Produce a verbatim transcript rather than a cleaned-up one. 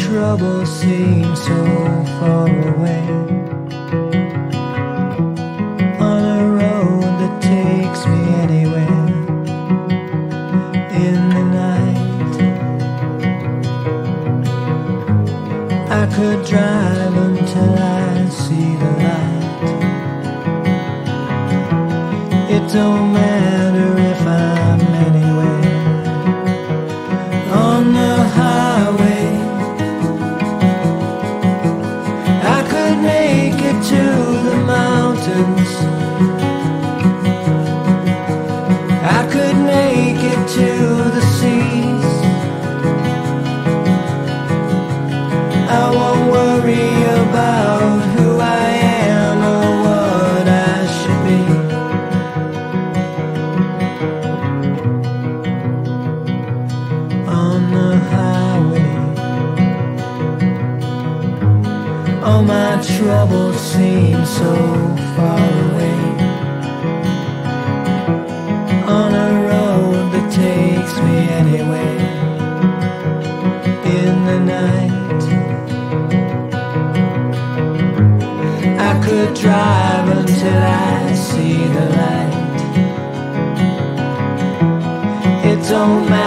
trouble seems so far away, on a road that takes me anywhere in the night. I could drive until I see the light. It don't matter if I'm anywhere on the highway. I could make it to the mountains, I could make it to the seas. I won't worry about who I am or what I should be. On the highway, all my troubles seem so far away, on a road that takes me anywhere in the night. I could drive until I see the light. It don't matter